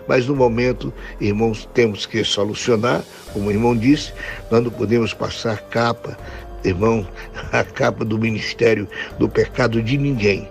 Mas no momento, irmãos, temos que solucionar, como o irmão disse, nós não podemos passar capa, irmão, a capa do ministério do pecado de ninguém.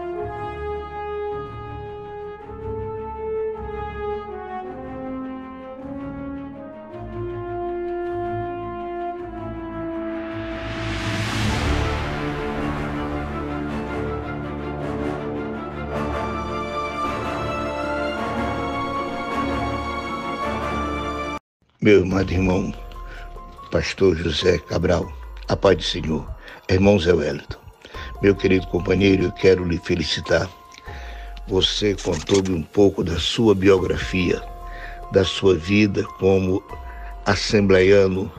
Meu amado irmão, pastor José Cabral, a paz do Senhor, irmão Zé Wellington, meu querido companheiro, eu quero lhe felicitar. Você contou-me um pouco da sua biografia, da sua vida como assembleiano,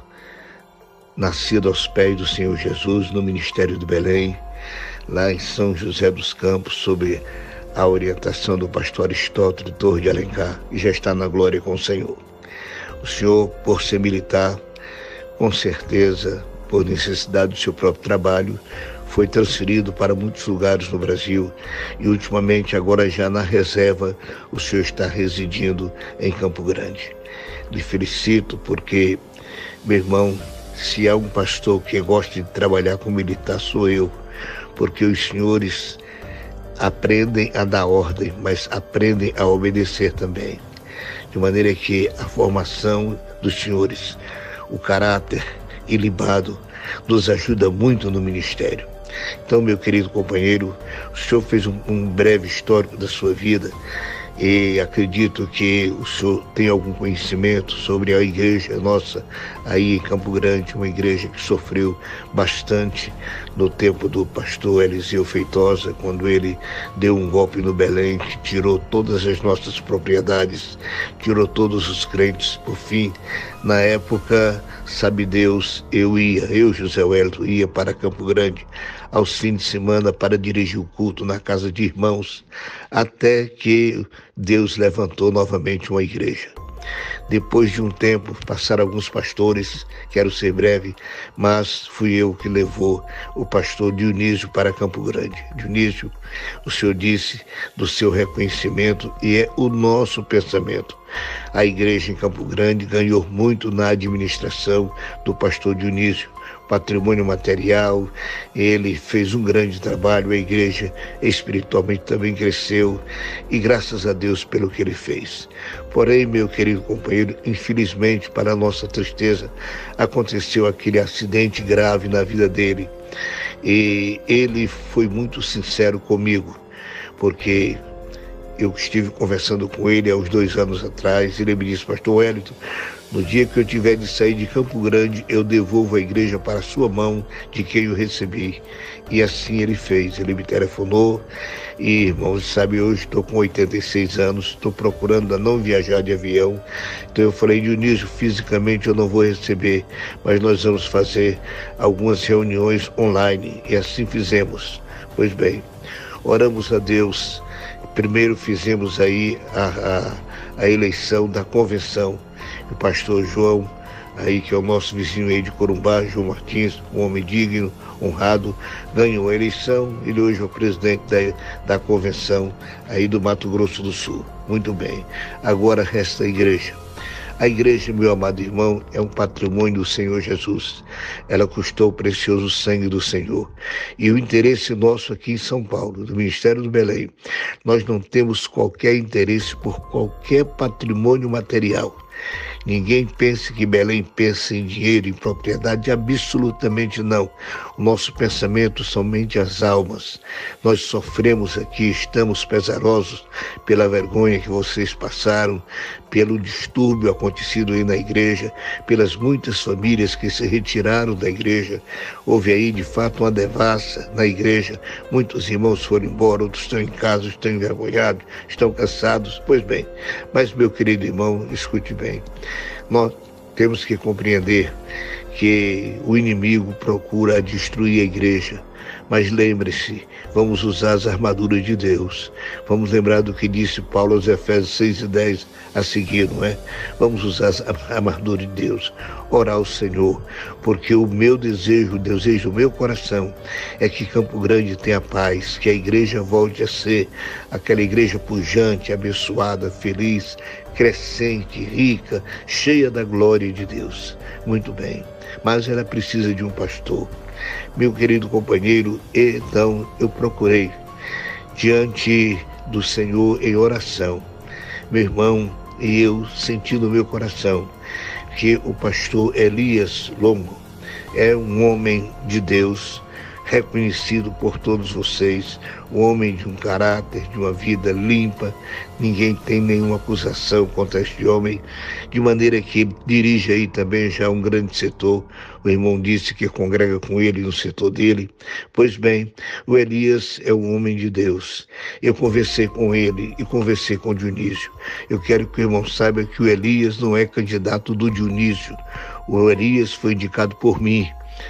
nascido aos pés do Senhor Jesus no Ministério do Belém, lá em São José dos Campos, sob a orientação do pastor Aristóteles Torres de Alencar, e já está na glória com o Senhor. O senhor, por ser militar, com certeza, por necessidade do seu próprio trabalho, foi transferido para muitos lugares no Brasil e ultimamente, agora já na reserva, o senhor está residindo em Campo Grande. Lhe felicito porque, meu irmão, se há um pastor que gosta de trabalhar com militar, sou eu, porque os senhores aprendem a dar ordem, mas aprendem a obedecer também. De maneira que a formação dos senhores, o caráter ilibado, nos ajuda muito no ministério. Então, meu querido companheiro, o senhor fez um breve histórico da sua vida e acredito que o senhor tem algum conhecimento sobre a igreja nossa aí em Campo Grande, uma igreja que sofreu bastante no tempo do pastor Eliseu Feitosa, quando ele deu um golpe no Belém, que tirou todas as nossas propriedades, tirou todos os crentes. Por fim, na época, sabe Deus, eu, José Wellington, ia para Campo Grande aos fins de semana para dirigir o culto na casa de irmãos, até que Deus levantou novamente uma igreja. Depois de um tempo, passaram alguns pastores, quero ser breve, mas fui eu que levou o pastor Dionísio para Campo Grande. Dionísio, o senhor disse do seu reconhecimento e é o nosso pensamento. A igreja em Campo Grande ganhou muito na administração do pastor Dionísio. Patrimônio material, ele fez um grande trabalho, a igreja espiritualmente também cresceu e graças a Deus pelo que ele fez. Porém, meu querido companheiro, infelizmente, para a nossa tristeza, aconteceu aquele acidente grave na vida dele e ele foi muito sincero comigo, porque eu estive conversando com ele há uns 2 anos atrás, ele me disse: pastor Wellington, no dia que eu tiver de sair de Campo Grande, eu devolvo a igreja para a sua mão, de quem eu recebi. E assim ele fez. Ele me telefonou e, irmãos, sabe, hoje estou com 86 anos, estou procurando não viajar de avião. Então eu falei: Dionísio, fisicamente eu não vou receber, mas nós vamos fazer algumas reuniões online. E assim fizemos. Pois bem, oramos a Deus. Primeiro fizemos aí a eleição da convenção. O pastor João, aí, que é o nosso vizinho aí de Corumbá, João Martins, um homem digno, honrado, ganhou a eleição. Ele hoje é o presidente da convenção aí do Mato Grosso do Sul. Muito bem. Agora resta a igreja. A igreja, meu amado irmão, é um patrimônio do Senhor Jesus. Ela custou o precioso sangue do Senhor. E o interesse nosso aqui em São Paulo, do Ministério do Belém, nós não temos qualquer interesse por qualquer patrimônio material. Ninguém pense que Belém pensa em dinheiro, em propriedade, absolutamente não. O nosso pensamento somente as almas. Nós sofremos aqui, estamos pesarosos pela vergonha que vocês passaram, pelo distúrbio acontecido aí na igreja, pelas muitas famílias que se retiraram da igreja. Houve aí, de fato, uma devassa na igreja. Muitos irmãos foram embora, outros estão em casa, estão envergonhados, estão cansados. Pois bem, mas, meu querido irmão, escute bem. Nós temos que compreender que o inimigo procura destruir a igreja, Mas lembre-se, vamos usar as armaduras de Deus. Vamos lembrar do que disse Paulo aos Efésios 6:10 a seguir, não é? Vamos usar a armadura de Deus, orar ao Senhor, porque o meu desejo, o desejo do meu coração é que Campo Grande tenha paz, que a igreja volte a ser aquela igreja pujante, abençoada, feliz, crescente, rica, cheia da glória de Deus. Muito bem, mas ela precisa de um pastor. Meu querido companheiro, então eu procurei diante do Senhor em oração. Meu irmão e eu senti no meu coração que o pastor Elias Longo é um homem de Deus, reconhecido por todos vocês, um homem de um caráter, de uma vida limpa. Ninguém tem nenhuma acusação contra este homem, de maneira que dirige aí também já um grande setor. O irmão disse que congrega com ele no setor dele. Pois bem, o Elias é um homem de Deus. Eu conversei com ele e conversei com o Dionísio. Eu quero que o irmão saiba que o Elias não é candidato do Dionísio. O Elias foi indicado por mim.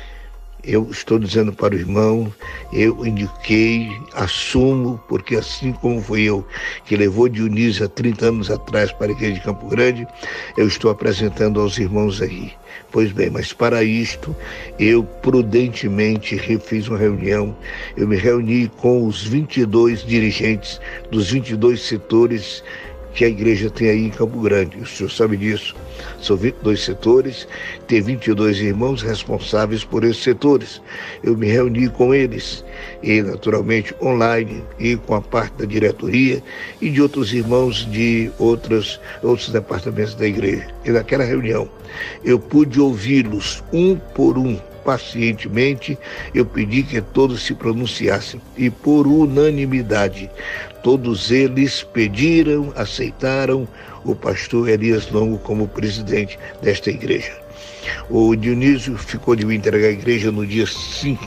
Eu estou dizendo para o irmão, eu indiquei, assumo, porque assim como fui eu que levou Dionísio há 30 anos atrás para a igreja de Campo Grande, eu estou apresentando aos irmãos aí. Pois bem, mas para isto, eu prudentemente fiz uma reunião, eu me reuni com os 22 dirigentes dos 22 setores que a igreja tem aí em Campo Grande. O senhor sabe disso. São 22 setores, tem 22 irmãos responsáveis por esses setores. Eu me reuni com eles, e naturalmente online, e com a parte da diretoria e de outros irmãos de outros departamentos da igreja. E naquela reunião, eu pude ouvi-los um por um, pacientemente. Eu pedi que todos se pronunciassem, e por unanimidade, todos eles pediram, aceitaram o pastor Elias Longo como presidente desta igreja. O Dionísio ficou de me entregar a igreja no dia 5.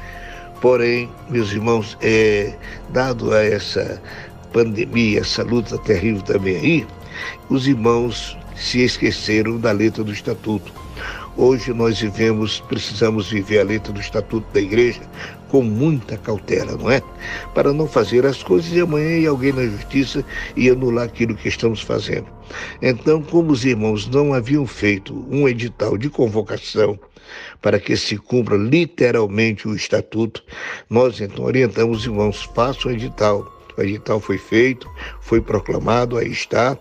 Porém, meus irmãos, dado a essa pandemia, essa luta terrível também aí, os irmãos se esqueceram da letra do estatuto. Hoje nós precisamos viver a letra do estatuto da igreja com muita cautela, não é? Para não fazer as coisas e amanhã ir alguém na justiça e anular aquilo que estamos fazendo. Então, como os irmãos não haviam feito um edital de convocação para que se cumpra literalmente o estatuto, nós então orientamos os irmãos, façam o edital. O edital foi feito, foi proclamado, aí está,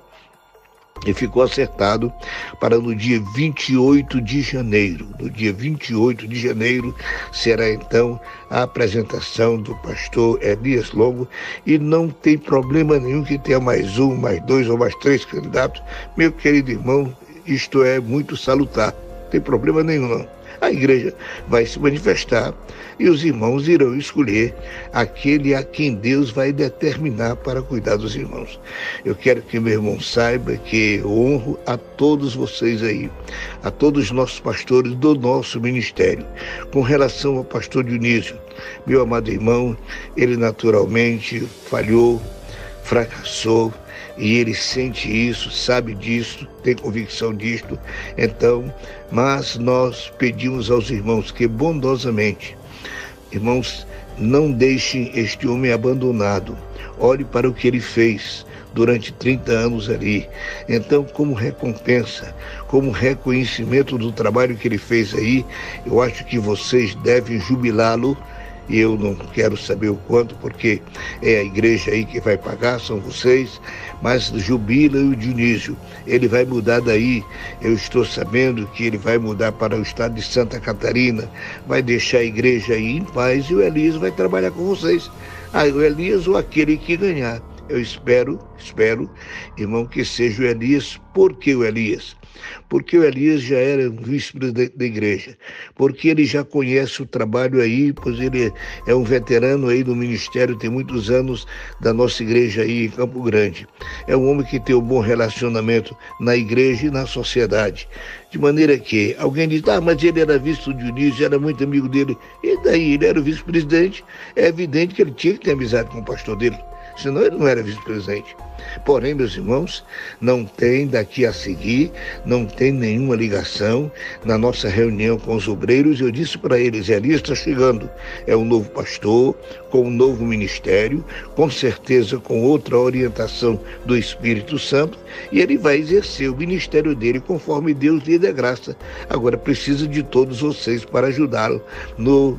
e ficou acertado para no dia 28 de janeiro. No dia 28 de janeiro será então a apresentação do pastor Elias Longo, e não tem problema nenhum que tenha mais um, mais dois ou mais três candidatos. Meu querido irmão, isto é muito salutar, não tem problema nenhum não. A igreja vai se manifestar e os irmãos irão escolher aquele a quem Deus vai determinar para cuidar dos irmãos. Eu quero que meu irmão saiba que eu honro a todos vocês aí, a todos os nossos pastores do nosso ministério. Com relação ao pastor Dionísio, meu amado irmão, ele naturalmente falhou, fracassou, e ele sente isso, sabe disso, tem convicção disto. Então, mas nós pedimos aos irmãos que bondosamente, irmãos, não deixem este homem abandonado. Olhe para o que ele fez durante 30 anos ali. Então, como recompensa, como reconhecimento do trabalho que ele fez aí, eu acho que vocês devem jubilá-lo. E eu não quero saber o quanto, porque é a igreja aí que vai pagar, são vocês, mas jubila o Dionísio. Ele vai mudar daí, eu estou sabendo que ele vai mudar para o estado de Santa Catarina, vai deixar a igreja aí em paz, e o Elias vai trabalhar com vocês. O Elias ou aquele que ganhar. Eu espero, irmão, que seja o Elias. Por que o Elias? Porque o Elias já era vice-presidente da igreja, porque ele já conhece o trabalho aí, pois ele é um veterano aí do ministério, tem muitos anos da nossa igreja aí em Campo Grande. É um homem que tem um bom relacionamento na igreja e na sociedade, de maneira que alguém diz, mas ele era vice do Dionísio, era muito amigo dele, e daí ele era o vice-presidente, é evidente que ele tinha que ter amizade com o pastor dele. senão ele não era vice-presidente. Porém, meus irmãos, não tem daqui a seguir, não tem nenhuma ligação. Na nossa reunião com os obreiros, eu disse para eles, Elias está chegando, é um novo pastor, com um novo ministério, com certeza com outra orientação do Espírito Santo, e ele vai exercer o ministério dele conforme Deus lhe dê graça. Agora precisa de todos vocês para ajudá-lo no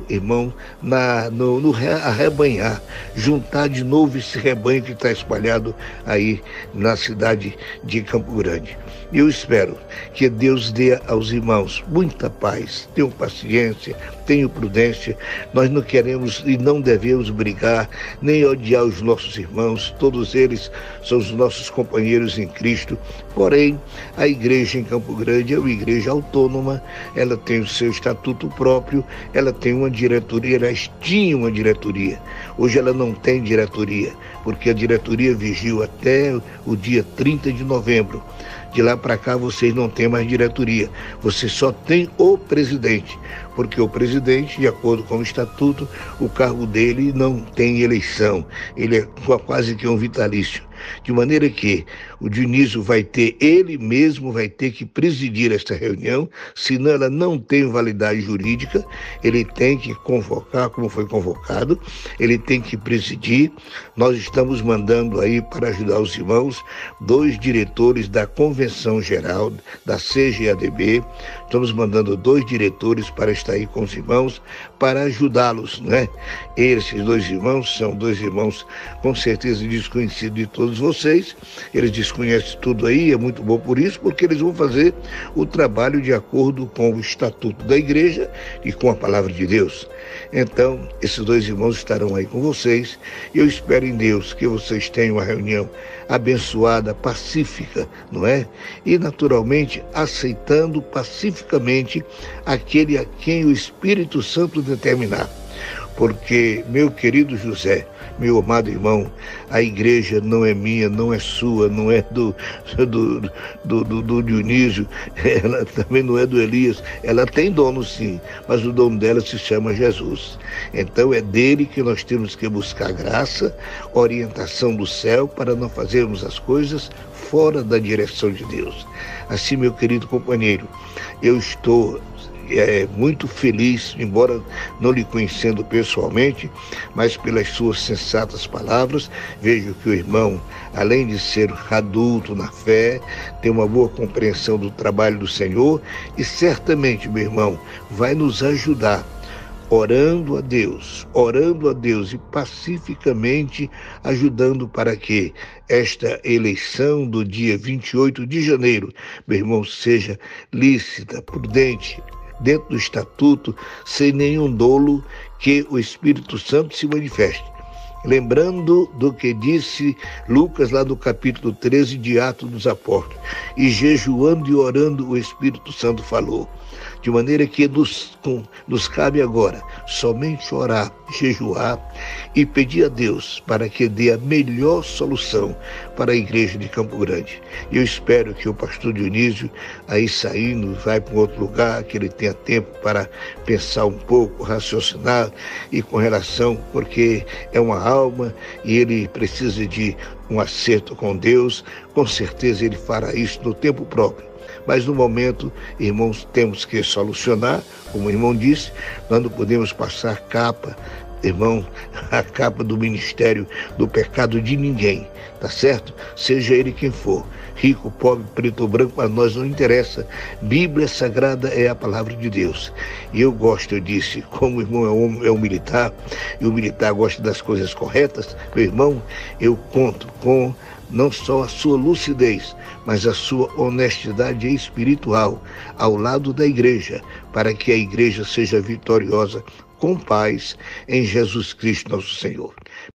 arrebanhar, juntar de novo esse rebanho que está espalhado aí na cidade de Campo Grande. Eu espero que Deus dê aos irmãos muita paz, tenham paciência, tenham prudência. Nós não queremos e não devemos brigar, nem odiar os nossos irmãos, todos eles são os nossos companheiros em Cristo. Porém, a igreja em Campo Grande é uma igreja autônoma, ela tem o seu estatuto próprio, ela tem uma diretoria, ela tinha uma diretoria. Hoje ela não tem diretoria, porque a diretoria vigiu até o dia 30 de novembro. De lá para cá vocês não têm mais diretoria, você só tem o presidente, porque o presidente, de acordo com o estatuto, o cargo dele não tem eleição, ele é quase que um vitalício. De maneira que o Dionísio ele mesmo vai ter que presidir esta reunião, senão ela não tem validade jurídica, ele tem que convocar, como foi convocado, ele tem que presidir. Nós estamos mandando aí, para ajudar os irmãos, 2 diretores da Convenção Geral, da CGADB, estamos mandando 2 diretores para estar aí com os irmãos, para ajudá-los, né? Esses 2 irmãos são 2 irmãos com certeza desconhecidos de todos vocês, eles desconhecem tudo aí, é muito bom por isso, porque eles vão fazer o trabalho de acordo com o estatuto da igreja e com a palavra de Deus. Então, esses 2 irmãos estarão aí com vocês, e eu espero em Deus que vocês tenham uma reunião abençoada, pacífica, não é? E naturalmente aceitando pacificamente aquele a quem o Espírito Santo determinar. Porque, meu querido José, meu amado irmão, a igreja não é minha, não é sua, não é do Dionísio, ela também não é do Elias, ela tem dono sim, mas o dono dela se chama Jesus. Então é dele que nós temos que buscar graça, orientação do céu, para não fazermos as coisas fora da direção de Deus. Assim, meu querido companheiro, eu estou muito feliz, embora não lhe conhecendo pessoalmente, mas pelas suas sensatas palavras, vejo que o irmão, além de ser adulto na fé, tem uma boa compreensão do trabalho do Senhor, e certamente, meu irmão, vai nos ajudar orando a Deus e pacificamente ajudando para que esta eleição do dia 28 de janeiro, meu irmão, seja lícita, prudente, dentro do estatuto, sem nenhum dolo, que o Espírito Santo se manifeste. Lembrando do que disse Lucas lá no capítulo 13 de Atos dos Apóstolos, e jejuando e orando o Espírito Santo falou. De maneira que nos cabe agora somente orar, jejuar e pedir a Deus para que dê a melhor solução para a igreja de Campo Grande. Eu espero que o pastor Dionísio, aí saindo, vai para um outro lugar, que ele tenha tempo para pensar um pouco, raciocinar, e com relação, porque é uma alma e ele precisa de um acerto com Deus, com certeza ele fará isso no tempo próprio. Mas no momento, irmãos, temos que solucionar, como o irmão disse, nós não podemos passar capa, irmão, a capa do ministério do pecado de ninguém, tá certo? Seja ele quem for, rico, pobre, preto ou branco, a nós não interessa. Bíblia Sagrada é a palavra de Deus. E eu disse, como o irmão é um militar, e o militar gosta das coisas corretas, meu irmão, eu conto com não só a sua lucidez, mas a sua honestidade espiritual ao lado da igreja, para que a igreja seja vitoriosa com paz em Jesus Cristo nosso Senhor.